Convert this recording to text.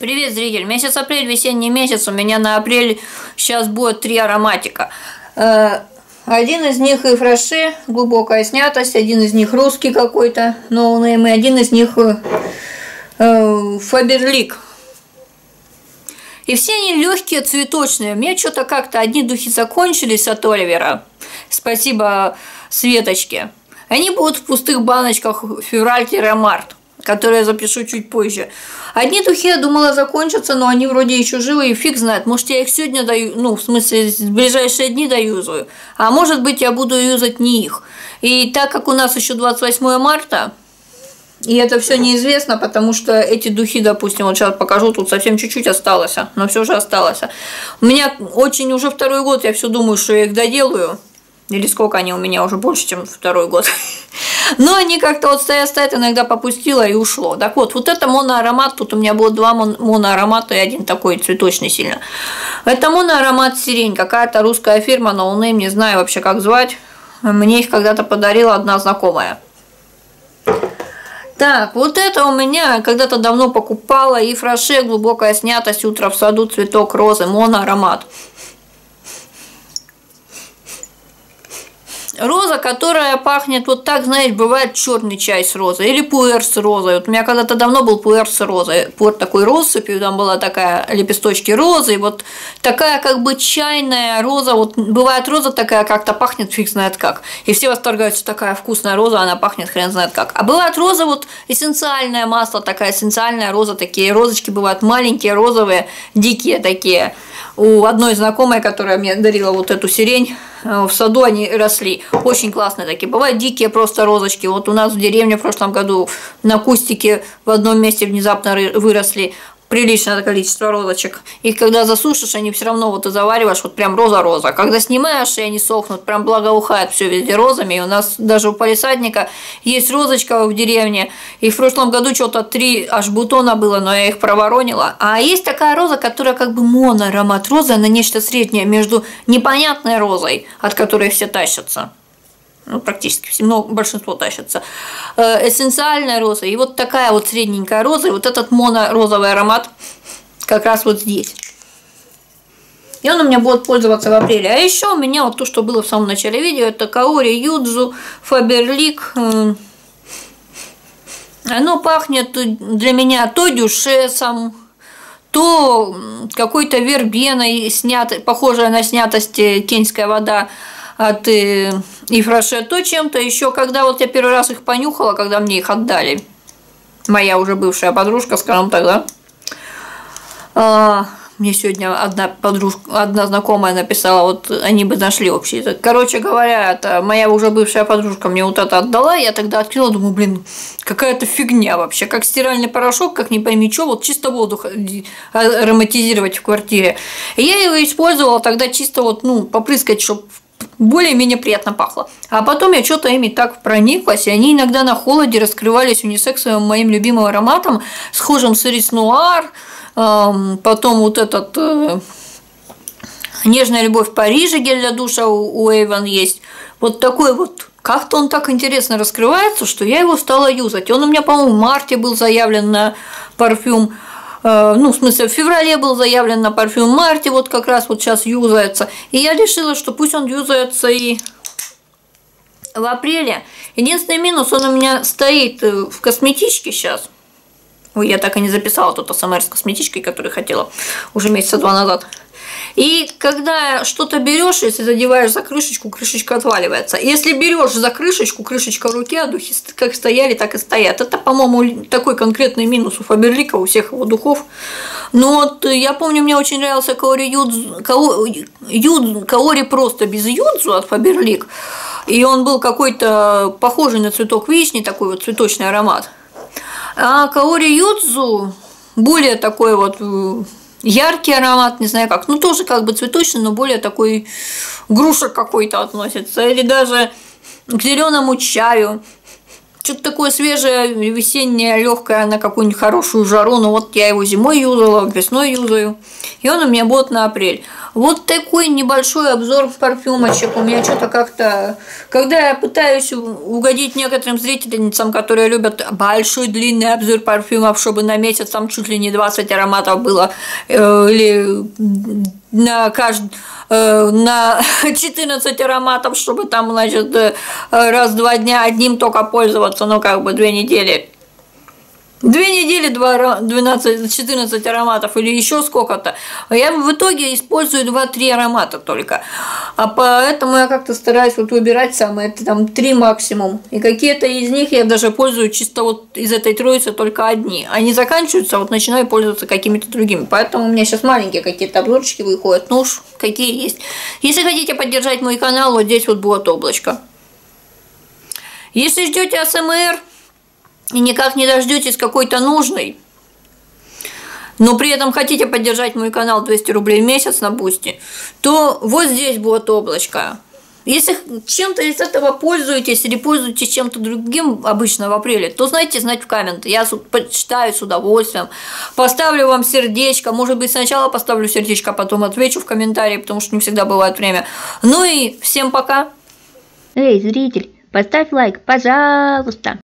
Привет, зритель! Месяц апрель, весенний месяц. У меня на апрель сейчас будет 3 ароматика. Один из них Ифраше, глубокая снятость, один из них русский какой-то, ноунейм, и один из них Фаберлик. И все они легкие, цветочные. Мне что-то как-то одни духи закончились от Оливера. Спасибо Светочке. Они будут в пустых баночках февраль-март, которые я запишу чуть позже. Одни духи, я думала, закончатся, но они вроде еще живы, и фиг знает. Может, я их сегодня даю, ну, в смысле, в ближайшие дни доюзаю. А может быть, я буду юзать не их. И так как у нас еще 28 марта, и это все неизвестно, потому что эти духи, допустим, вот сейчас покажу, тут совсем чуть-чуть осталось, но все же осталось. У меня очень уже второй год, я все думаю, что я их доделаю. Или сколько они у меня уже больше, чем второй год. Но они как-то вот стоят, иногда попустило и ушло. Так вот, вот это моноаромат, тут у меня было 2 моноаромата и один такой цветочный сильно. Это моноаромат сирень, какая-то русская фирма, ноунейм, не знаю вообще как звать. Мне их когда-то подарила одна знакомая. Так, вот это у меня когда-то давно покупала Ифраше, глубокая снятость, утро в саду, цветок розы, моноаромат. Роза, которая пахнет вот так, знаешь, бывает черный чай с розой или пуэр с розой. Вот у меня когда-то давно был пуэр с розой. Пуэр такой россыпью, там была такая лепесточки розы, и вот такая как бы чайная роза. Вот бывает роза такая как-то пахнет фиг знает как. И все восторгаются, такая вкусная роза, она пахнет хрен знает как. А бывает роза вот эссенциальное масло, такая эссенциальная роза, такие розочки бывают маленькие, розовые, дикие такие. У одной знакомой, которая мне дарила вот эту сирень, в саду они росли. Очень классные такие. Бывают дикие просто розочки. Вот у нас в деревне в прошлом году на кустике в одном месте внезапно выросли приличное количество розочек. И когда засушишь, они все равно вот и завариваешь, вот прям роза-роза. Когда снимаешь, и они сохнут, прям благоухает все везде розами. И у нас даже у палисадника есть розочка в деревне. И в прошлом году что-то 3 аж бутона было, но я их проворонила. А есть такая роза, которая как бы моноаромат розы, она нечто среднее между непонятной розой, от которой все тащатся. Ну, практически все, но большинство тащатся. Эссенциальная роза. И вот такая вот средненькая роза. И вот этот моно-розовый аромат как раз вот здесь. И он у меня будет пользоваться в апреле. А еще у меня вот то, что было в самом начале видео, это Каори Юдзу, Фаберлик. Оно пахнет для меня то дюшесом, то какой-то вербеной, похожая на снятость кеньская вода от Ифраше, то чем-то еще, когда вот я первый раз их понюхала, когда мне их отдали, моя уже бывшая подружка, скажем так, да, мне сегодня одна знакомая написала, вот они бы нашли общий язык. Короче говоря, это моя уже бывшая подружка мне вот это отдала, я тогда открыла, думаю, блин, какая-то фигня вообще, как стиральный порошок, как не пойми что, вот чисто воздух ароматизировать в квартире. И я его использовала тогда чисто вот, ну, попрыскать, чтобы более-менее приятно пахло. А потом я что-то ими так прониклась, и они иногда на холоде раскрывались унисексовым моим любимым ароматом, схожим с Ирис Нуар, потом вот этот «Нежная любовь в Париже», гель для душа у Avon есть. Вот такой вот, как-то он так интересно раскрывается, что я его стала юзать. Он у меня, по-моему, в марте был заявлен на парфюм. Ну, в смысле, в феврале был заявлен на парфюм, в марте вот как раз вот сейчас юзается. И я решила, что пусть он юзается и в апреле. Единственный минус, он у меня стоит в косметичке сейчас. Ой, я так и не записала тот СМР с косметичкой, который хотела уже месяца 2 назад. И когда что-то берешь, если задеваешь за крышечку, крышечка отваливается. Если берешь за крышечку, крышечка в руке, а духи как стояли, так и стоят. Это, по-моему, такой конкретный минус у Фаберлика, у всех его духов. Но вот я помню, мне очень нравился Каори просто без юдзу от Фаберлик. И он был какой-то похожий на цветок вишни, такой вот цветочный аромат. А Каори Юдзу более такой вот яркий аромат, не знаю как, ну тоже как бы цветочный, но более такой груша какой-то относится, или даже к зеленому чаю. Что-то такое свежее, весеннее, легкое на какую-нибудь хорошую жару. Ну вот я его зимой юзала, весной юзаю. И он у меня будет на апрель. Вот такой небольшой обзор парфюмочек. У меня что-то как-то... Когда я пытаюсь угодить некоторым зрительницам, которые любят большой длинный обзор парфюмов, чтобы на месяц там чуть ли не 20 ароматов было, или на 14 ароматов, чтобы там, значит, раз в 2 дня одним только пользоваться, ну, как бы 2 недели. 2 недели 14 ароматов или еще сколько-то. Я в итоге использую 2-3 аромата только. А поэтому я как-то стараюсь вот выбирать самые там 3 максимум. И какие-то из них я даже пользую чисто вот из этой троицы только одни. Они заканчиваются, вот начинаю пользоваться какими-то другими. Поэтому у меня сейчас маленькие какие-то обзорчики выходят. Ну уж какие есть. Если хотите поддержать мой канал, вот здесь вот будет облачко. Если ждете АСМР и никак не дождетесь какой-то нужной, но при этом хотите поддержать мой канал 200 рублей в месяц на Бусти, то вот здесь будет облачко. Если чем-то из этого пользуетесь или пользуетесь чем-то другим обычно в апреле, то знайте в комменты. Я почитаю с удовольствием, поставлю вам сердечко, может быть сначала поставлю сердечко, а потом отвечу в комментарии, потому что не всегда бывает время. Ну и всем пока! Эй, зритель, поставь лайк, пожалуйста!